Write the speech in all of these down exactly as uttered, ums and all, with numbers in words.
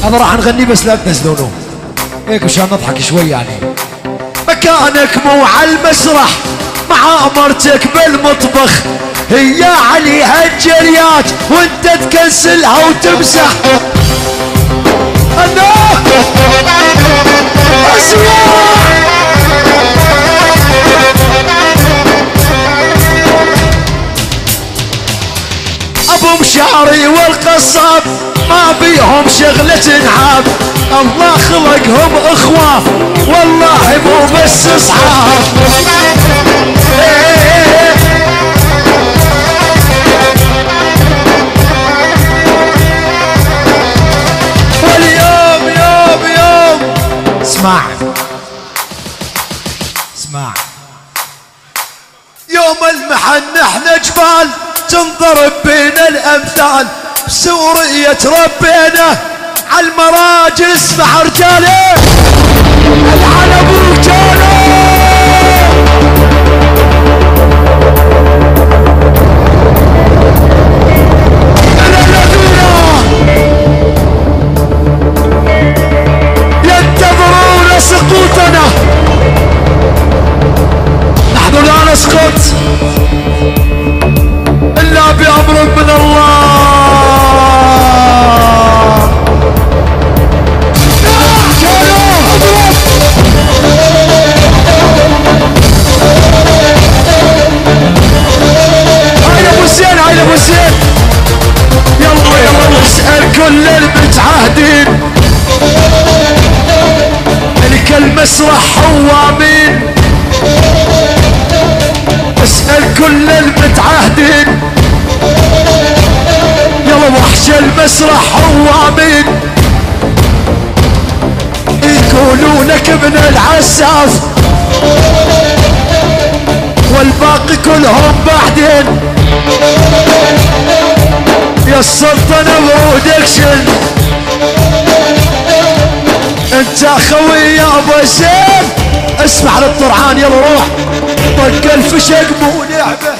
هذا راح نغني بس لا تنزلونه هيك مشان نضحك شوي يعني. مكانك مو على المسرح مع مرتك بالمطبخ، هي عليها الجريات وانت تكنسلها وتمسح. انا ابو مشاري والقصاب ما بيهم شغلة نعاب، الله خلقهم اخوة والله مو بس اصحاب. واليوم يوم يوم اسمع اسمع يوم المحن احنا جبال تنضرب بين الامثال، بسورية تربينا عالمراجل اسمع رجاله العلم رجاله. ينتظرون سقوطنا، نحن لا نسقط إلا بأمر من الله. هاي أبو زين هاي أبو زين يلا يلا نسأل كل المتعهدين ملك المسرح هو مين؟ اسأل كل المتعهدين يلا وحش المسرح هو مين؟ يقولونك ابن العساف والباقي كلهم بعدين. يا السلطنة برودكشن انت خوي يا ابو زين. اسمع للطرعان يلا روح طق الفشق مو لعبه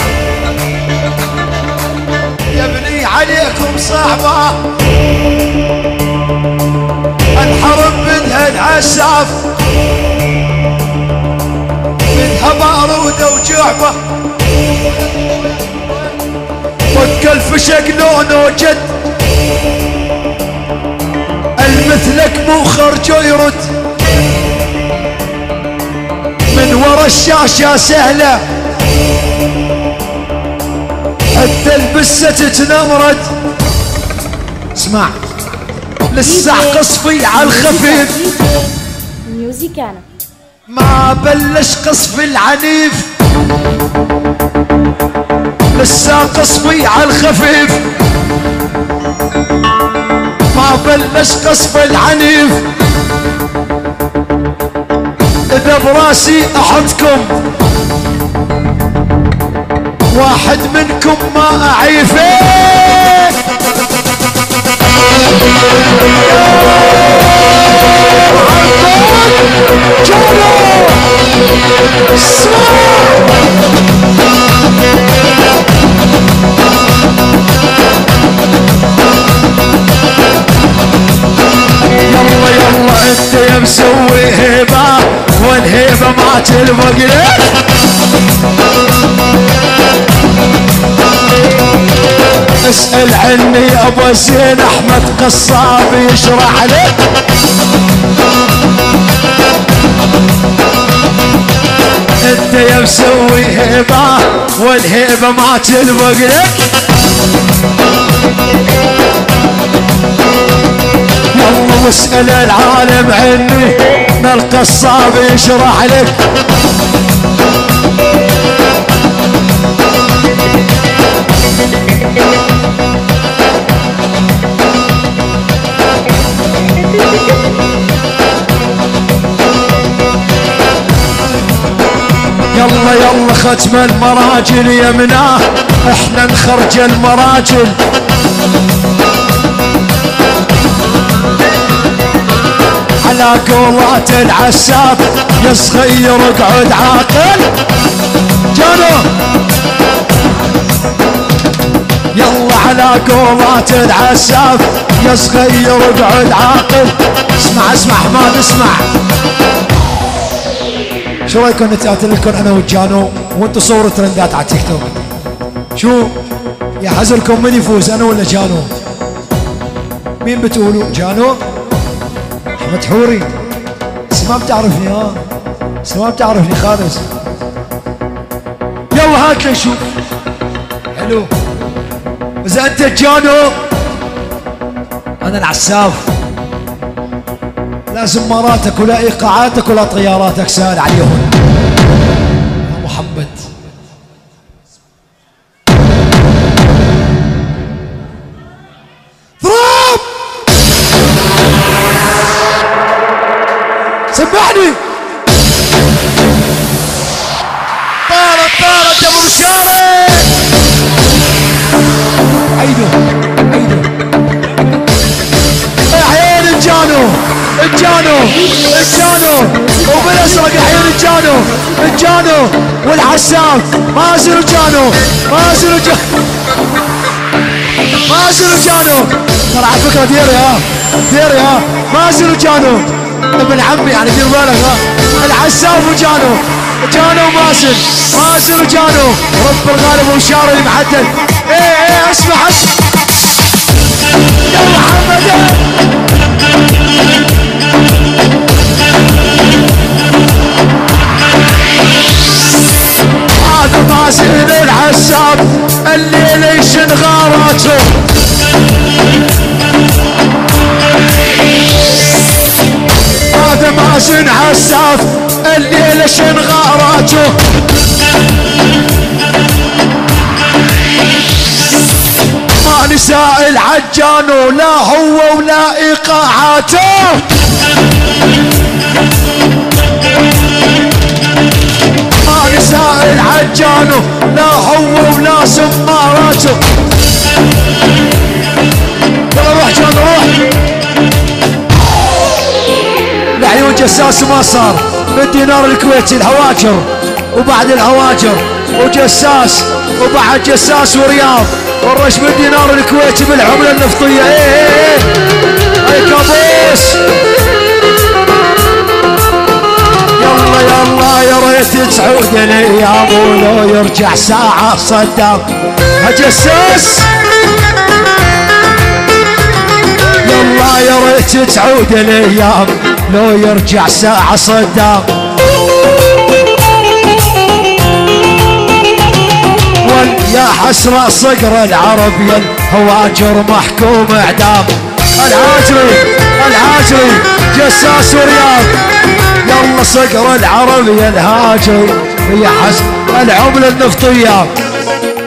يا ابني عليكم صعبه. الحرب منها العساف منها باروده وجعبه، طق الفشق لونه جد المثلك مو خرج ويرد من ورا الشاشة سهلة حتى البسة تتنمرد. اسمع لسه قصفي على الخفيف ميوزيكانا ما بلش قصفي العنيف، لسه قصفي على الخفيف ما بلش قصف العنيف. اذا براسي احطكم واحد منكم ما اعيفه. يلا يلا انت يا مسوي هيبه والهيبه ما تلبق لك. اسأل عني ابو زين احمد قصاب يشرح لك. انت يا مسوي هيبه والهيبه ما تلبق لك. يلا واسأل العالم عني القصاب يشرح لك. يلا يلا ختم المراجل يمناه احنا نخرج المراجل. على قولات العساب يا صغير اقعد عاقل. جانو يلا على قولات العساف يا صغير اقعد عاقل. اسمع اسمع حماد اسمع. شو رايكم نتقاتل لكم انا وجانو وانتم صوروا ترندات على تيك توك؟ شو يا حزركم من يفوز انا ولا جانو؟ مين بتقولوا؟ جانو؟ احمد حوري؟ بس ما بتعرفني ها؟ بس ما بتعرفني خالص. يلا هات لنشوف. حلو. اذا انت جانو انا العساف. لا زماراتك ولا ايقاعاتك ولا طياراتك سهل عليهم يا محمد. ضرب سبحني. طارت طارت يا ابو بشاره. عيدوا عيدوا عيون الجانو الجانو الجانو وبالازرق عيون الجانو الجانو والعساف مازن وجانو مازن وجانو مازن وجانو. ترى على فكره ديري ها ديري ها مازن وجانو ابن عمي يعني دير بالك ها. العساف وجانو جانو ومازن مازن وجانو رب الغالب وشاري المعدل. ايه ايه اسمع اسمع يا محمد. هذا مازن العساف الليل يشن غاراته. هذا مازن عساف الليل يشن غاراته. ما نساء العجانو لا هو ولا ايقاعاته. ما نساء العجانو لا هو ولا سماراته. يلا روح جان روح. لعيون جساس ما صار بالدينار الكويتي الهواجر وبعد الهواجر وجساس وبعد جساس ورياض والرش بالدينار الكويتي بالعملة النفطية. ايه ايه ايه اي كابوس. يلا يلا يا ريت تعود الايام ولو يرجع ساعة صدام. هجساس يلا يا ريت تعود الايام لو يرجع ساعة صدام. يا حسرة صقر العربي الهواجر محكوم اعدام. العاجري العاجري جساس ورياض يلا صقر العربي الهاجري يا حسرة العملة النفطية.